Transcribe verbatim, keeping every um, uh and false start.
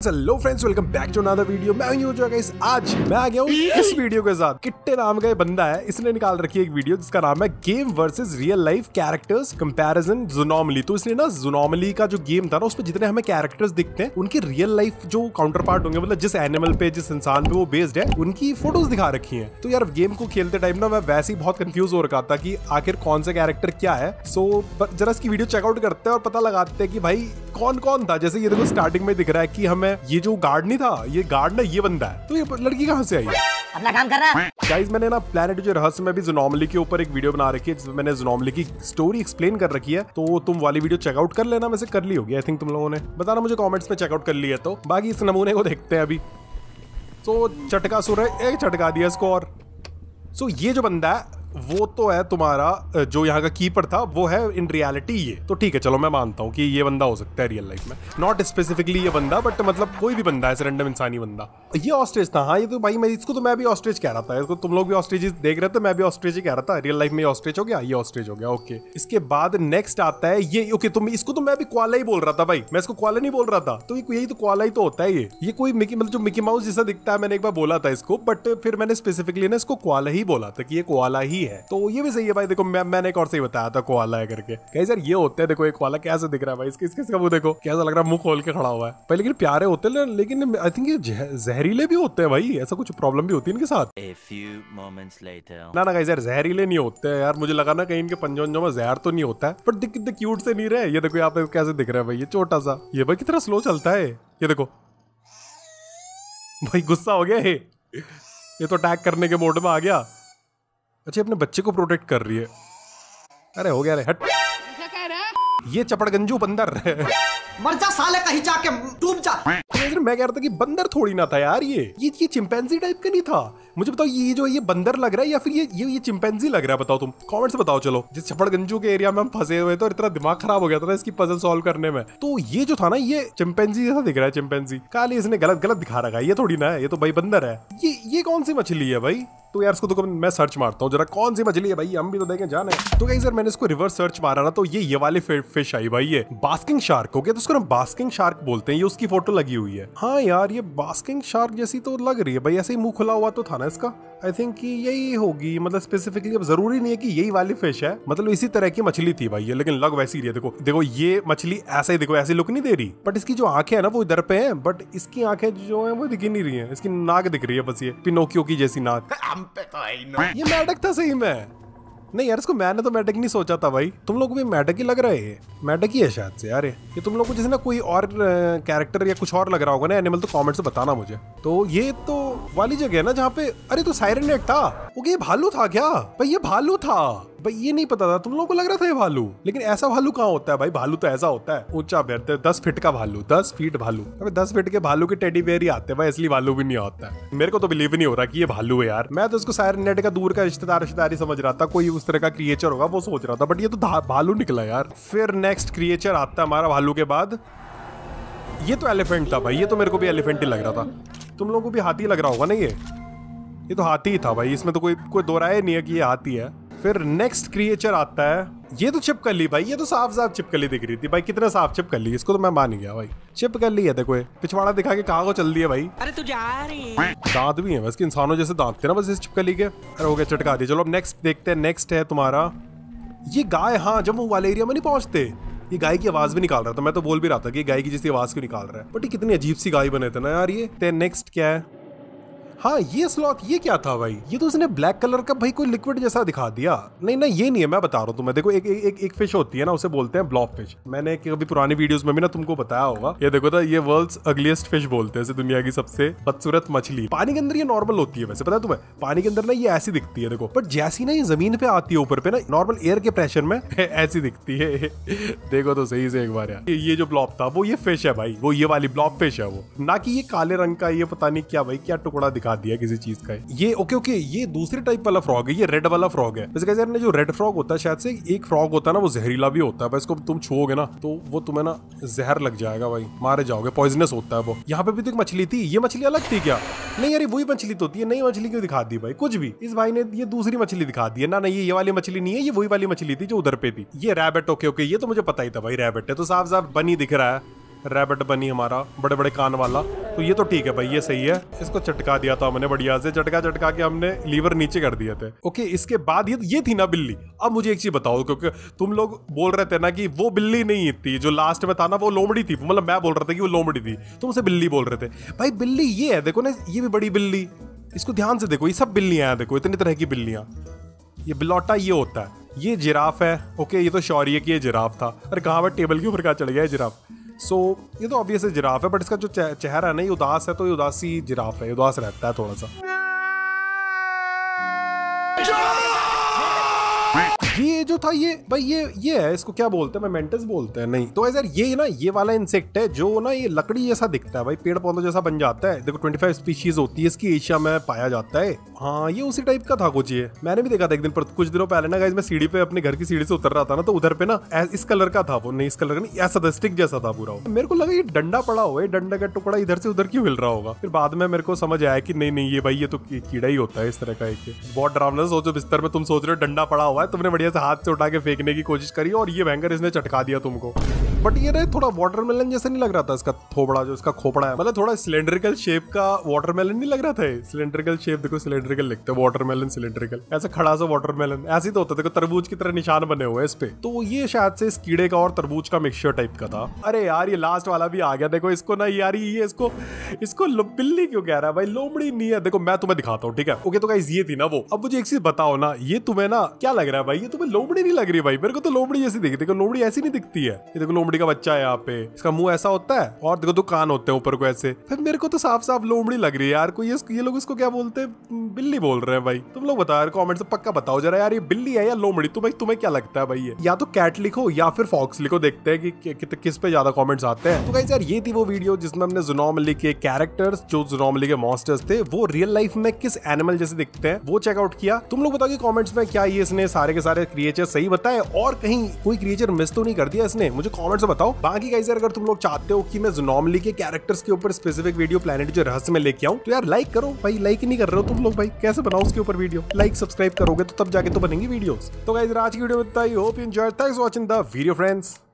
Hello friends, welcome back to another video. मैं हूं जो गाइस, आज मैं आ गया हूं इस वीडियो के साथ। किट्टे नाम का ये बंदा है, इसने निकाल रखी है एक वीडियो जिसका नाम है game versus real life characters comparison Zoonomaly. तो इसने ना ज़ूनोमली का जो गेम था ना, उसमें जितने हमें कैरेक्टर्स दिखते हैं उनके रियल लाइफ जो काउंटर पार्ट होंगे, मतलब जिस एनिमल पे, जिस इंसान पे वो बेस्ड है, उनकी फोटोज दिखा रखी है। तो यार गेम को खेलते टाइम ना मैं वैसे ही बहुत कंफ्यूज हो रखा था कि आखिर कौन सा कैरेक्टर क्या है। सो जरा इसकी वीडियो चेकआउट करते हैं और पता लगाते हैं कि भाई कौन कौन था। जैसे ये देखो स्टार्टिंग में दिख रहा है कि हमें ये जो गार्ड नहीं था, ये गार्ड ना ये बंदा है। तो ये लड़की कहाँ से आई? अपना काम कर रहा है। गाइस मैंने ना प्लैनेट जो रहस्य में भी ज़ूनोमली के ऊपर एक वीडियो बना रखी है जिसमें मैंने ज़ूनोमली की स्टोरी एक्सप्लेन कर रखी है, तो तुम वाली वीडियो चेकआउट कर लेना। वैसे कर ली होगी आई थिंक तुम लोगों ने, बताना मुझे कमेंट्स में चेकआउट कर ली है। तो बाकी इस नमूने को देखते हैं अभी। तो चटका सुर है, एक चटका दिया इसको। और सो ये जो बंदा है वो तो है तुम्हारा जो यहाँ का कीपर था, वो है इन रियलिटी ये। तो ठीक है, चलो मैं मानता हूँ कि ये बंदा हो सकता है रियल लाइफ में, नॉट स्पेसिफिकली ये बंदा, बट मतलब कोई भी बंदा है, रैंडम इंसानी बंदा। ये ऑस्ट्रिच था। हाँ ये तो भाई मैं इसको तो मैं भी ऑस्ट्रिच कह रहा था, इसको तुम लोग भी ऑस्ट्रिच देख रहे थे, मैं भी ऑस्ट्रिच ही कह रहा था। रियल लाइफ में ऑस्ट्रिच हो गया, ये ऑस्ट्रिच हो गया। ओके, इसके बाद नेक्स्ट आता है ये। ओके तुम इसको तो मैं भी क्वाला ही बोल रहा था भाई, मैं इसको क्वाला नहीं बोल रहा था। तो यही तो क्वाला ही तो होता है ये ये कोई मिकी, मतलब जो मिकी माउस जैसा दिखता है। मैंने एक बार बोला था इसको, बट फिर मैंने स्पेसिफिकली ना इसको क्वाला ही बोला था कि ये क्वाला ही है। तो ये भी सही है भाई। देखो मैं मैंने एक और सही बताया था कोआला है करके। कहीं यार ये होते हैं, देखो एक कोआला कैसे दिख रहा है भाई, इसके इसके इसका मुंह देखो कैसा लग रहा है, मुंह खोल के खड़ा हुआ है भाई। लेकिन प्यारे होते हैं, लेकिन आई थिंक ये जहरीले भी होते हैं भाई। ऐसा कुछ प्रॉब्लम भी होती है इनके साथ। A few moments later. ना ना गाइस यार जहरीले नहीं होते हैं यार, मुझे लगा ना कहीं इनके पंजों में जहर तो नहीं होता है, बट दिख कितने क्यूट से नहीं रहे। ये देखो यहाँ पे कैसे दिख रहा है भाई, ये छोटा सा, ये भाई कितना स्लो चलता है। ये देखो भाई गुस्सा हो गया, ये तो अटैक करने के मोड में आ गया। अच्छा अपने बच्चे को प्रोटेक्ट कर रही है। अरे हो गया रे, हट। ये चपड़गंजू बंदर मर जा साले, कहीं जाके डूब जा। मैं कह रहा था कि बंदर थोड़ी ना था यार, ये ये ये चिंपैंजी टाइप का नहीं था। मुझे बताओ ये जो ये बंदर लग रहा है या फिर ये ये ये चिंपैंजी लग रहा है, बताओ तुम कमेंट से बताओ। चलो जिस चपड़गंजू के एरिया में हम फंसे हुए थे और इतना दिमाग खराब हो गया था ना इसकी पजल सॉल्व करने में, तो ये जो था ना ये चिंपैंजी जैसा दिख रहा है। चिंपैंजी काली इसने गलत गलत दिखा रखा है, ये थोड़ी ना है, ये तो भाई बंदर है। ये ये कौन सी मछली है भाई? तो यार इसको तो मैं सर्च मारता हूँ जरा, कौन सी मछली है भाई, हम भी तो देखें जाने। तो गाइस यार मैंने इसको रिवर्स सर्च मारा ना, तो ये ये वाली फिश आई भाई, ये बास्किंग शार्क हो गया। तो उसको ना बास्किंग शार्क बोलते हैं। ये उसकी फोटो लगी हुई है। हाँ यार ये बास्किंग शार्क जैसी तो लग रही है भाई, ऐसे ही मुंह खुला हुआ तो था ना इसका। आई थिंक कि यही होगी, मतलब स्पेसिफिकली। अब जरूरी नहीं है कि यही वाली फिश है, मतलब इसी तरह की मछली थी भाई ये, लेकिन लग वैसी रही है। देखो देखो ये मछली ऐसा ही, देखो ऐसी लुक नहीं दे रही, बट इसकी जो आंखें है ना वो इधर पे है, बट इसकी आंखें जो है वो दिख नहीं रही है। इसकी नाक दिख रही है बस, ये पिनोकियो की जैसी नाक। ये मैडक था सही में। नहीं यार इसको मैंने तो मैडक नहीं सोचा था भाई, तुम लोग भी मैडक ही लग रहा है। मैडक ही है शायद से यार ये ये तुम लोग को जैसे ना कोई और कैरेक्टर या कुछ और लग रहा होगा ना एनिमल, तो कमेंट से बताना मुझे। तो ये तो वाली जगह है ना जहाँ पे, अरे तो साइरन नेट था। ओके ये भालू था क्या भाई? ये भालू था भाई, ये नहीं पता था। तुम लोगों को लग रहा था ये भालू, लेकिन ऐसा भालू कहाँ होता है भाई? भालू तो ऐसा होता है ऊंचा बेहतर, दस फीट का भालू, दस फीट भालू। अबे दस फीट के भालू के टेडी बेयर ही आते हैं भाई, इसलिए भालू भी नहीं होता है। मेरे को तो बिलीव नहीं हो रहा कि ये भालू है यार। मैं तो इसको साइरन नेट का दूर का रिश्तेदार रिश्तेदारी समझ रहा था, कोई उस तरह का क्रिएचर होगा वो सोच रहा था, बट ये तो भालू निकला यार। फिर नेक्स्ट क्रिएचर आता है हमारा भालू के बाद, ये तो एलिफेंट था भाई। ये तो मेरे को भी एलिफेंट ही लग रहा था, तुम लोगों को भी हाथी लग रहा होगा ना। ये ये तो हाथी ही था भाई, इसमें तो कोई कोई दो राय नहीं है कि ये हाथी है। फिर नेक्स्ट क्रिएचर आता है, ये तो छिपकली भाई। ये तो साफ साफ छिपकली दिख रही थी भाई, कितना साफ छिपकली, इसको तो मैं मान ही गया भाई। छिपकली है देखो, पिछवाड़ा दिखा के कहाँ को चल दिया भाई। अरे तू जा रही है। दांत भी है बस, इंसानों जैसे दांत थे ना बस इस छिपकली के। अरे हो गया, चटका दिया। चलो अब नेक्स्ट देखते हैं। नेक्स्ट है तुम्हारा ये गाय। हाँ जम्मू वाले एरिया में नहीं पहुंचते, ये गाय की आवाज भी निकाल रहा था। मैं तो बोल भी रहा था कि गाय की जैसी आवाज क्यों निकाल रहा है, बट ये कितनी अजीब सी गाय बने थे ना यार ये। नेक्स्ट क्या है? हाँ ये स्लॉथ, ये क्या था भाई? ये तो उसने ब्लैक कलर का भाई कोई लिक्विड जैसा दिखा दिया। नहीं नहीं ये नहीं है, मैं बता रहा हूँ तुम्हें। देखो एक एक एक फिश होती है ना, उसे बोलते हैं ब्लॉब फिश। मैंने कभी पुरानी वीडियोस में भी ना तुमको बताया होगा। ये देखो तो ये वर्ल्ड्स अगलीस्ट फिश बोलते हैं, दुनिया की सबसे बदसूरत मछली। पानी के अंदर ये नॉर्मल होती है वैसे, पता है तुम्हें? पानी के अंदर ना ये ऐसी दिखती है देखो, बट जैसी ना ये जमीन पे आती है ऊपर पे ना, नॉर्मल एयर के प्रेशर में ऐसी दिखती है। देखो तो सही से एक बार यार। ये जो ब्लॉब था वो ये फिश है भाई, वो ये वाली ब्लॉब फिश है वो, ना कि ये काले रंग का ये पता नहीं क्या भाई, क्या टुकड़ा दिखा दिया किसी चीज का। ये ओके ओके ये दूसरे टाइप वाला फ्रॉग है, ये रेड वाला फ्रॉग है। वैसे कहते हैं जो रेड फ्रॉग होता है शायद से एक फ्रॉग होता है ना वो जहरीला भी होता है भाई, इसको तुम छुओगे ना तो वो तुम्हें ना जहर लग जाएगा भाई, मारे जाओगे, पॉइजनस होता है वो। यहाँ पे भी तो एक मछली थी, ये मछली अलग थी क्या? नहीं यार वही मछली तो होती है, नई मछली क्यों दिखा दी भाई? कुछ भी, इस भाई ने ये दूसरी मछली दिखा दी है ना। नहीं ये वाली मछली नहीं है, ये वही वाली मछली थी जो उधर पे थी। ये रैबिट, ओके ओके ये तो मुझे पता ही था भाई, रैबिट है तो साफ साफ बनी दिख रहा है। रैबिट बनी हमारा बड़े बड़े कान वाला, तो ये तो ठीक है भाई, ये सही है। इसको चटका दिया था हमने बढ़िया से, चटका चटका के हमने लीवर नीचे कर दिए थे। ओके, इसके बाद ये ये थी ना बिल्ली। अब मुझे एक चीज बताओ, क्योंकि तुम लोग बोल रहे थे ना कि वो बिल्ली नहीं थी जो लास्ट में था ना, वो लोमड़ी थी। मतलब मैं बोल रहा था कि वो लोमड़ी थी, तुम उसे बिल्ली बोल रहे थे। भाई बिल्ली ये है, देखो ना, ये भी बड़ी बिल्ली, इसको ध्यान से देखो, ये सब बिल्लियां हैं, देखो इतनी तरह की बिल्लियां। ये बिलौटा ये होता है, ये जिराफ है। ओके, ये तो शौर्य की ये जिराफ था। अरे कहाँ पर टेबल के ऊपर कहाँ चढ़ गया है जिराफ। सो so, ये तो ऑब्वियस है जिराफ है, बट इसका जो चेहरा है ना, ये उदास है, तो ये उदासी जिराफ है, उदास रहता है थोड़ा सा। ये जो था ये भाई ये ये है, इसको क्या बोलते हैं, मेमेंटस बोलते हैं नहीं तो यार ये ना ये वाला इंसेक्ट है जो ना ये लकड़ी जैसा दिखता है भाई, पेड़ पौधों जैसा बन जाता है। देखो पच्चीस स्पीशीज होती है इसकी, एशिया में पाया जाता है। हाँ ये उसी टाइप का था कुछ, ये मैंने भी देखा था एक दिन, पर कुछ दिनों पहले ना गाइस मैं सीढ़ी पे अपने घर की सीढ़ी से उतर रहा था ना, तो उधर पे ना इस कलर का था वो, नहीं इस कलर का नहीं, ऐसा था स्टिक जैसा था पूरा। मेरे को लगा ये डंडा पड़ा हुआ है, डंडा का टुकड़ा इधर से उधर क्यों हिल रहा होगा। फिर बाद में मेरे को समझ आया कि नहीं नहीं ये भाई ये तो कीड़ा ही होता है इस तरह का। एक बहुत डरावना, सोचो बिस्तर में तुम सोच रहे हो डंडा पड़ा हुआ है, तुमने बढ़िया से हाथ से उठा के फेंकने की कोशिश करी और ये भयंकर इसने चटका दिया तुमको। बट ये ना थोड़ा वाटरमेलन जैसा नहीं लग रहा था इसका थोबड़ा, जो इसका खोपड़ा है, मतलब थोड़ा सिलेंड्रिकल शेप का वाटरमेलन नहीं लग रहा था। सिलेंड्रिकल शेप देखो, सिलेंड्रिकल लिखते हैं, वाटरमेलन सिलेंड्रिकल, ऐसा खड़ा सा वाटरमेलन ऐसे ही तो होता है। देखो तरबूज की तरह निशान बने हुए हैं इस पे, तो ये शायद से इस कीड़े का और तरबूज का मिक्सचर टाइप का था। अरे यार ये लास्ट वाला भी आ गया, देखो इसको ना यार ये इसको इसको बिल्ली क्यों कह रहा है भाई, लोमड़ी नहीं है। देखो मैं तुम्हें दिखाता हूँ, ठीक है। ओके तो गाइस ये थी ना वो। अब मुझे एक चीज बताओ ना, ये तुम्हें ना क्या लग रहा है भाई, ये तुम्हें लोमड़ी नहीं लग रही भाई? मेरे को तो लोमड़ी जैसी दिखती है। लोमड़ी ऐसी नहीं दिखती है। ये देखो लोमड़ी का बच्चा है यहाँ पे, इसका मुंह ऐसा होता है और देखो दो कान होते हैं ऊपर को ऐसे। फिर मेरे को तो साफ साफ लोमड़ी लग रही है यार। कोई ये लोग इसको क्या बोलते हैं, बिल्ली बोल रहे हैं भाई। तुम लोग बताओ यार, कमेंट से पक्का बताओ जरा यार, ये बिल्ली है या लोमड़ी? तुम्हें तुम्हें क्या लगता है भाई? ये या तो कैट लिखो या फिर फॉक्स लिखो, देखते हैं कि, कि, कि किस पे ज्यादा कमेंट्स आते हैं। तो गाइस यार ये थी वो वीडियो जिसमें हमने ज़ूनोमली के कैरेक्टर्स, जो ज़ूनोमली के मॉन्स्टर्स थे, वो रियल लाइफ में किस एनिमल जैसे दिखते हैं वो चेकआउट किया। तुम लोग बताओ कि कमेंट्स में क्या ये इसने सारे के सारे क्रिएचर सही बताए और कहीं कोई क्रिएचर मिस तो नहीं कर दिया इसने, मुझे कमेंट्स में बताओ। बाकी गाइस यार अगर तुम लोग चाहते हो कि मैं ज़ूनोमली के कैरेक्टर्स के ऊपर स्पेसिफिक वीडियो प्लैनेट जो रहस्य में लेके आऊं, तो यार लाइक करो भाई। लाइक ही नहीं कर रहे हो तुम लोग भाई, कैसे बनाओ उसके ऊपर वीडियो? लाइक सब्सक्राइब करोगे तो तब जाके तो बनेंगी वीडियोस। तो गाइस आज की वीडियो में इतना ही, hope you enjoyed, thanks for watching the video friends.